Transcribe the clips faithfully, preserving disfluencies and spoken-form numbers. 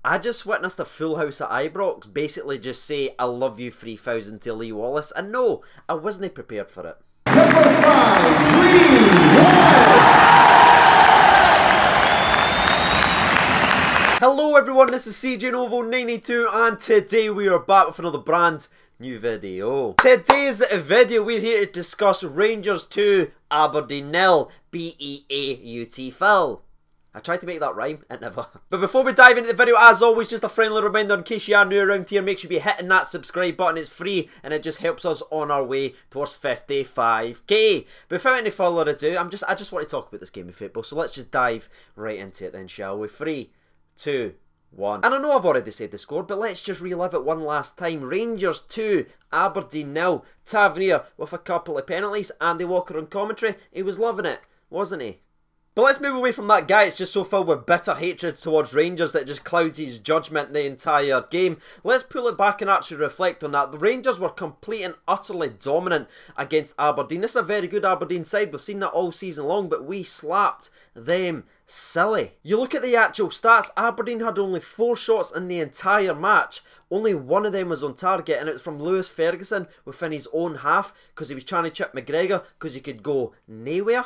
I just witnessed a full house at Ibrox basically just say, I love you three thousand to Lee Wallace, and no, I wasn't prepared for it. Number five, Lee Wallace! Hello everyone, this is C J Novo ninety-two, and today we are back with another brand new video. Today's video, we're here to discuss Rangers two, Aberdeen nil, B E A U T Phil. I tried to make that rhyme, it never. But before we dive into the video, as always, just a friendly reminder, in case you are new around here, make sure you be hitting that subscribe button. It's free, and it just helps us on our way towards fifty-five K. But without any further ado, I'm just, I just want to talk about this game of football, so let's just dive right into it then, shall we? Three, two, one. And I know I've already said the score, but let's just relive it one last time. Rangers two, Aberdeen nil. Tavernier with a couple of penalties. Andy Walker on commentary. He was loving it, wasn't he? But let's move away from that guy. It's just so filled with bitter hatred towards Rangers that just clouds his judgment the entire game. Let's pull it back and actually reflect on that. The Rangers were complete and utterly dominant against Aberdeen. This is a very good Aberdeen side. We've seen that all season long, but we slapped them silly. You look at the actual stats, Aberdeen had only four shots in the entire match. Only one of them was on target, and it was from Lewis Ferguson within his own half because he was trying to chip McGregor because he could go nowhere.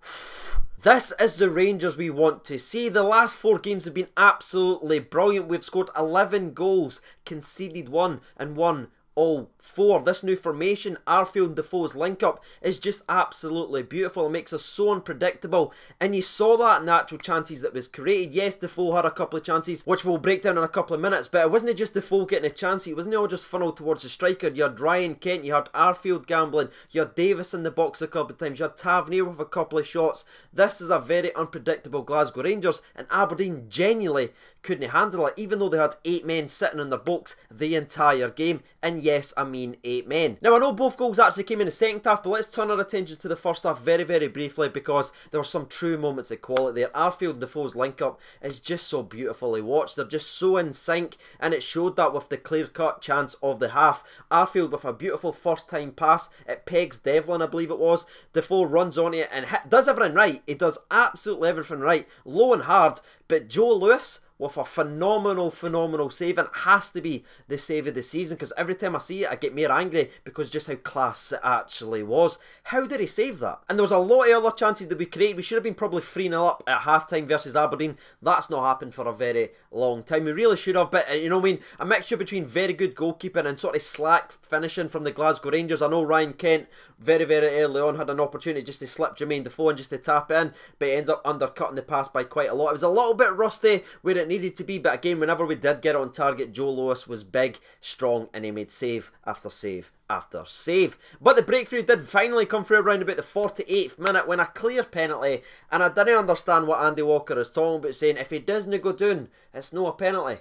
This is the Rangers we want to see. The last four games have been absolutely brilliant. We've scored eleven goals, conceded one, and won all four. This new formation, Arfield and Defoe's link-up, is just absolutely beautiful. It makes us so unpredictable, and you saw that in the actual chances that was created. Yes, Defoe had a couple of chances, which we'll break down in a couple of minutes, but it wasn't just Defoe getting a chance. It wasn't all just funneled towards the striker. You had Ryan Kent, you had Arfield gambling, you had Davis in the box a couple of times, you had Tavernier with a couple of shots. This is a very unpredictable Glasgow Rangers, and Aberdeen genuinely couldn't handle it, even though they had eight men sitting in their box the entire game. And yes, I mean eight men. Now, I know both goals actually came in the second half, but let's turn our attention to the first half very, very briefly, because there were some true moments of quality there. Arfield and Defoe's link-up is just so beautifully watched. They're just so in sync, and it showed that with the clear-cut chance of the half. Arfield with a beautiful first-time pass. It pegs Devlin, I believe it was. Defoe runs on it and hit, does everything right. He does absolutely everything right. Low and hard, but Joe Lewis with a phenomenal, phenomenal save, and it has to be the save of the season, because every time I see it I get more angry because just how class it actually was. How did he save that? And there was a lot of other chances that we created. We should have been probably three nil up at half time versus Aberdeen. That's not happened for a very long time. We really should have, but you know what I mean, a mixture between very good goalkeeping and sort of slack finishing from the Glasgow Rangers. I know Ryan Kent very, very early on had an opportunity just to slip Jermaine Defoe and just to tap in, but he ends up undercutting the pass by quite a lot. It was a little bit rusty where it needed to be, but again, whenever we did get on target, Joe Lewis was big, strong, and he made save after save after save. But the breakthrough did finally come through around about the forty-eighth minute when a clear penalty, and I didn't understand what Andy Walker is talking about, saying if he doesn't go down, it's no a penalty.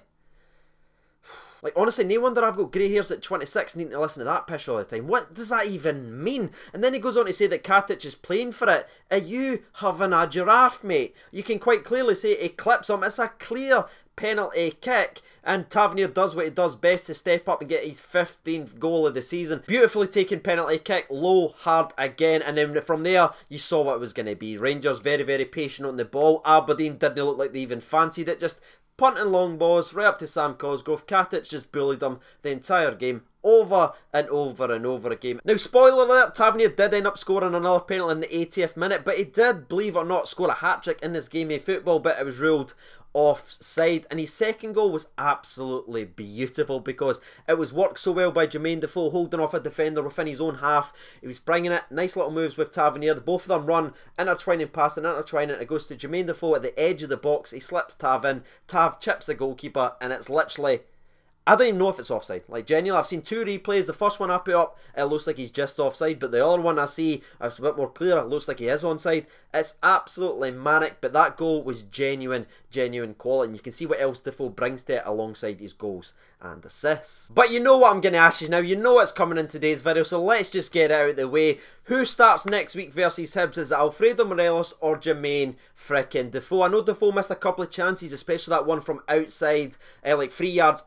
Like, honestly, no wonder I've got grey hairs at twenty-six needing to listen to that pish all the time. What does that even mean? And then he goes on to say that Katic is playing for it. Are you having a giraffe, mate? You can quite clearly say he clips him. It's a clear penalty kick, and Tavernier does what he does best to step up and get his fifteenth goal of the season. Beautifully taken penalty kick, low, hard again, and then from there you saw what it was going to be. Rangers very, very patient on the ball. Aberdeen didn't look like they even fancied it, just punting long balls right up to Sam Cosgrove. Katic just bullied them the entire game, over and over and over again. Now, spoiler alert, Tavernier did end up scoring another penalty in the eightieth minute, but he did, believe it or not, score a hat-trick in this game of football, but it was ruled offside, and his second goal was absolutely beautiful because it was worked so well by Jermaine Defoe, holding off a defender within his own half. He was bringing it, nice little moves with Tavernier. Both of them run, intertwining past and intertwining. It goes to Jermaine Defoe at the edge of the box. He slips Tav in. Tav chips the goalkeeper, and it's literally, I don't even know if it's offside. Like, genuinely, I've seen two replays. The first one I put up, it looks like he's just offside, but the other one I see, it's a bit more clear, it looks like he is onside. It's absolutely manic, but that goal was genuine, genuine quality, and you can see what else Defoe brings to it alongside his goals and assists. But you know what I'm going to ask you now. You know what's coming in today's video, so let's just get it out of the way. Who starts next week versus Hibs? Is it Alfredo Morelos or Jermaine frickin' Defoe? I know Defoe missed a couple of chances, especially that one from outside, uh, like three yards out. It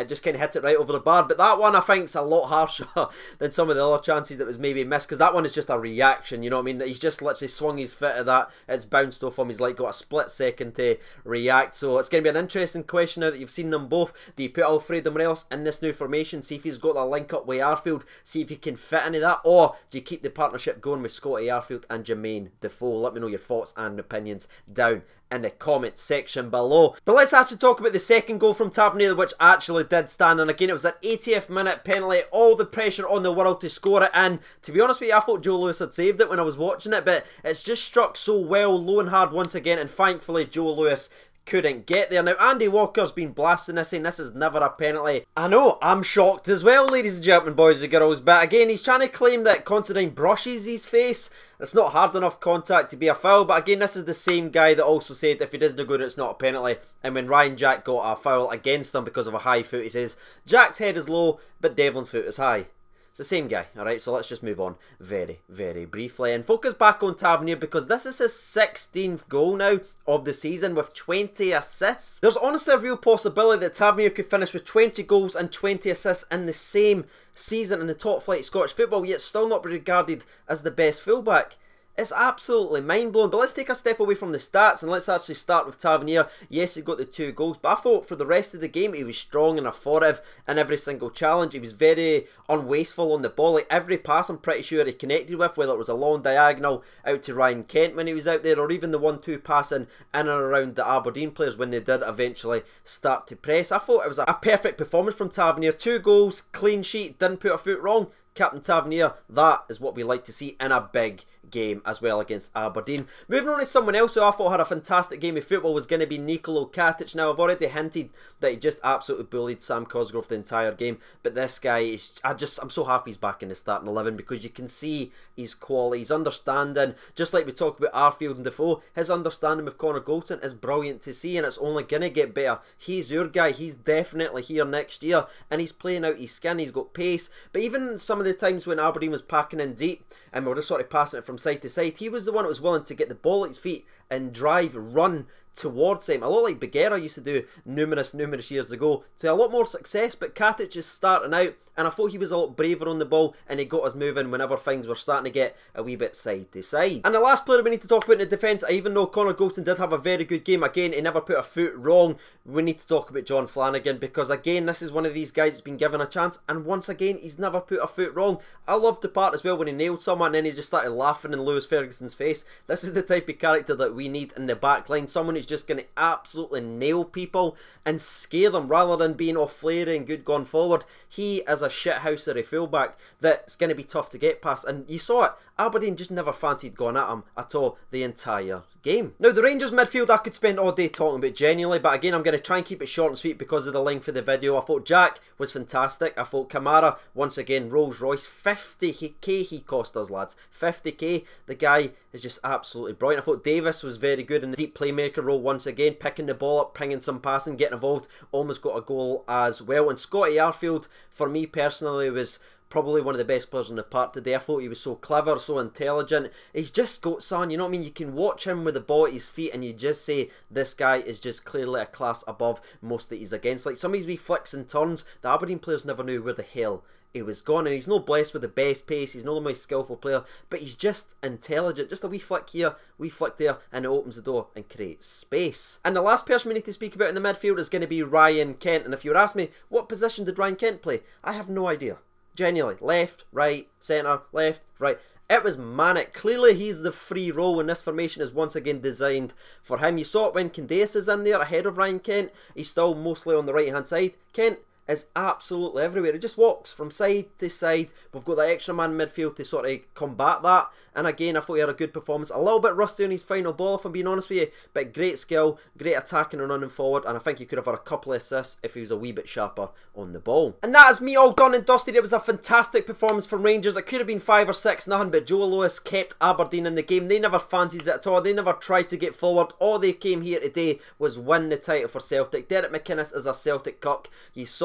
it just kind of hit it right over the bar. But that one I think is a lot harsher than some of the other chances that was maybe missed, because that one is just a reaction, you know what I mean? He's just literally swung his foot at that, it's bounced off him, he's like got a split second to react. So it's going to be an interesting question now that you've seen them both. Do you put Alfredo Morelos in this new formation, see if he's got the link up with Arfield, see if he can fit into that, or do you keep the partnership going with Scotty Arfield and Jermaine Defoe? Let me know your thoughts and opinions down in the comment section below. But let's actually talk about the second goal from Tavernier, which actually did stand. And again, it was an eightieth minute penalty, all the pressure on the world to score it. And to be honest with you, I thought Joe Lewis had saved it when I was watching it, but it's just struck so well, low and hard once again, and thankfully Joe Lewis couldn't get there. Now, Andy Walker's been blasting this, saying this is never a penalty. I know, I'm shocked as well, ladies and gentlemen, boys and girls, but again, he's trying to claim that Considine brushes his face. It's not hard enough contact to be a foul, but again, this is the same guy that also said if he doesn't good, it's not a penalty. And when Ryan Jack got a foul against him because of a high foot, he says, Jack's head is low, but Devlin's foot is high. It's the same guy, alright, so let's just move on very, very briefly and focus back on Tavernier, because this is his sixteenth goal now of the season with twenty assists. There's honestly a real possibility that Tavernier could finish with twenty goals and twenty assists in the same season in the top flight of Scottish football, yet still not be regarded as the best fullback. It's absolutely mind-blowing. But let's take a step away from the stats and let's actually start with Tavernier. Yes, he got the two goals, but I thought for the rest of the game he was strong and authoritative in every single challenge. He was very unwasteful on the ball. Like every pass I'm pretty sure he connected with, whether it was a long diagonal out to Ryan Kent when he was out there, or even the one two passing in and around the Aberdeen players when they did eventually start to press. I thought it was a perfect performance from Tavernier. Two goals, clean sheet, didn't put a foot wrong. Captain Tavernier, that is what we like to see in a big game as well against Aberdeen. Moving on to someone else who I thought had a fantastic game of football was going to be Nikola Katic. Now, I've already hinted that he just absolutely bullied Sam Cosgrove the entire game, but this guy is, I just, I'm so happy he's back in the starting eleven, because you can see his quality, his understanding, just like we talk about Arfield and Defoe, his understanding with Connor Goldson is brilliant to see, and it's only going to get better. He's your guy, he's definitely here next year, and he's playing out his skin, he's got pace. But even some of the times when Aberdeen was packing in deep and we were just sort of passing it from side to side, he was the one that was willing to get the ball at his feet and drive, run towards him. A lot like Bagheera used to do numerous, numerous years ago, to a lot more success. But Katic is starting out, and I thought he was a lot braver on the ball, and he got us moving whenever things were starting to get a wee bit side to side. And the last player we need to talk about in the defence, even though Connor Goldson did have a very good game, again, he never put a foot wrong, we need to talk about John Flanagan, because again, this is one of these guys that's been given a chance, and once again, he's never put a foot wrong. I loved the part as well when he nailed someone and then he just started laughing in Lewis Ferguson's face. This is the type of character that we need in the back line, someone who's just going to absolutely nail people and scare them rather than being off flary and good going forward. He is a shithousery fullback that's going to be tough to get past, and you saw it. Aberdeen just never fancied going at him at all the entire game. Now, the Rangers midfield I could spend all day talking about genuinely, but again, I'm going to try and keep it short and sweet because of the length of the video. I thought Jack was fantastic. I thought Kamara, once again, Rolls Royce, fifty K he cost us, lads. fifty K. The guy is just absolutely brilliant. I thought Davis was very good in the deep playmaker role once again, picking the ball up, pinging some passing, getting involved, almost got a goal as well. And Scotty Arfield, for me personally, was probably one of the best players on the park today. I thought he was so clever, so intelligent. He's just got son, you know what I mean? You can watch him with the ball at his feet and you just say, this guy is just clearly a class above most that he's against. Like some of his wee flicks and turns, the Aberdeen players never knew where the hell he was gone, and he's not blessed with the best pace, he's not the most skillful player, but he's just intelligent. Just a wee flick here, wee flick there, and it opens the door and creates space. And the last person we need to speak about in the midfield is going to be Ryan Kent, and if you were asking me, what position did Ryan Kent play? I have no idea. Genuinely, left, right, centre, left, right. It was manic. Clearly he's the free role, and this formation is once again designed for him. You saw it when Candace is in there ahead of Ryan Kent. He's still mostly on the right hand side. Kent is absolutely everywhere. He just walks from side to side. We've got that extra man midfield to sort of combat that. And again, I thought he had a good performance. A little bit rusty on his final ball, if I'm being honest with you, but great skill, great attacking and running forward, and I think he could have had a couple of assists if he was a wee bit sharper on the ball. And that is me all done and dusted. It was a fantastic performance from Rangers. It could have been five or six, nothing, but Joe Lewis kept Aberdeen in the game. They never fancied it at all. They never tried to get forward. All they came here today was win the title for Celtic. Derek McInnes is a Celtic cuck. You saw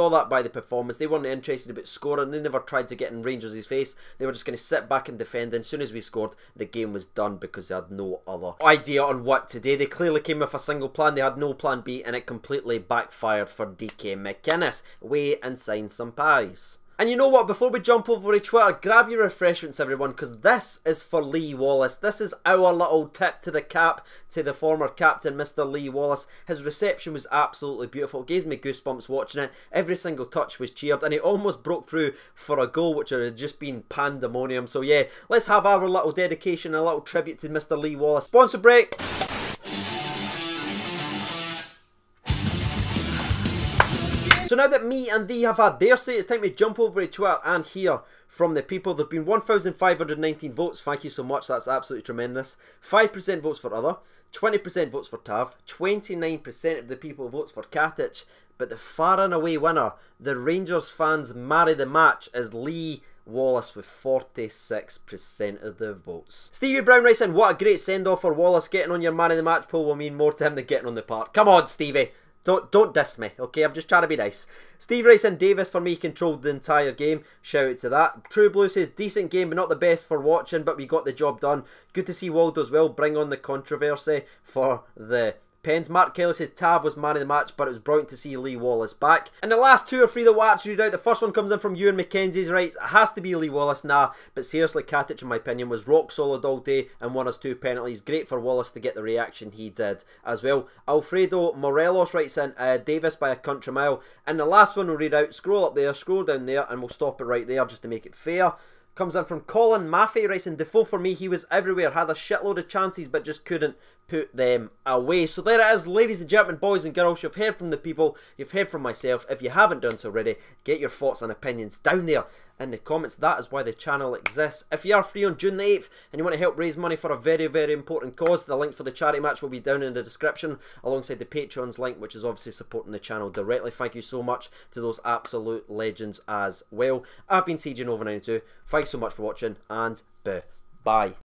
saw that by the performance. They weren't interested about scoring. They never tried to get in Rangers' face. They were just going to sit back and defend. And as soon as we scored, the game was done because they had no other idea on what to do. They clearly came with a single plan. They had no plan B, and it completely backfired for D K McInnes. Wait and sign some pies. And you know what, before we jump over to Twitter, grab your refreshments everyone, because this is for Lee Wallace. This is our little tip to the cap, to the former captain, Mister Lee Wallace. His reception was absolutely beautiful. It gave me goosebumps watching it. Every single touch was cheered, and he almost broke through for a goal, which had just been pandemonium. So yeah, let's have our little dedication and a little tribute to Mister Lee Wallace. Sponsor break! So now that me and thee have had their say, it's time to jump over to Twitter and hear from the people. There have been one thousand five hundred nineteen votes. Thank you so much. That's absolutely tremendous. five percent votes for other. twenty percent votes for Tav. twenty-nine percent of the people votes for Katic. But the far and away winner, the Rangers fans marry the match, is Lee Wallace with forty-six percent of the votes. Stevie Brown writes in, what a great send-off for Wallace. Getting on your man of the match poll will mean more to him than getting on the park. Come on, Stevie. Don't, don't diss me, okay? I'm just trying to be nice. Steve writes in, Davis for me controlled the entire game. Shout out to that. True Blue says, decent game but not the best for watching, but we got the job done. Good to see Waldo as well. Bring on the controversy for the Pens. Mark Kelly says, Tav was man of the match, but it was brilliant to see Lee Wallace back. And the last two or three that we'll actually read out, the first one comes in from Ewan McKenzie's, writes, it has to be Lee Wallace, nah, but seriously, Katic, in my opinion, was rock solid all day and won us two penalties. Great for Wallace to get the reaction he did as well. Alfredo Morelos writes in, uh, Davis by a country mile. And the last one we'll read out, scroll up there, scroll down there, and we'll stop it right there just to make it fair. Comes in from Colin Maffey, writes in, Defoe for me, he was everywhere, had a shitload of chances but just couldn't put them away. So there it is, ladies and gentlemen, boys and girls, you've heard from the people, you've heard from myself. If you haven't done so already, get your thoughts and opinions down there in the comments. That is why the channel exists. If you are free on June the eighth and you want to help raise money for a very, very important cause, the link for the charity match will be down in the description alongside the Patreon's link, which is obviously supporting the channel directly. Thank you so much to those absolute legends as well. I've been C J Nova ninety-two. Thanks so much for watching, and bye.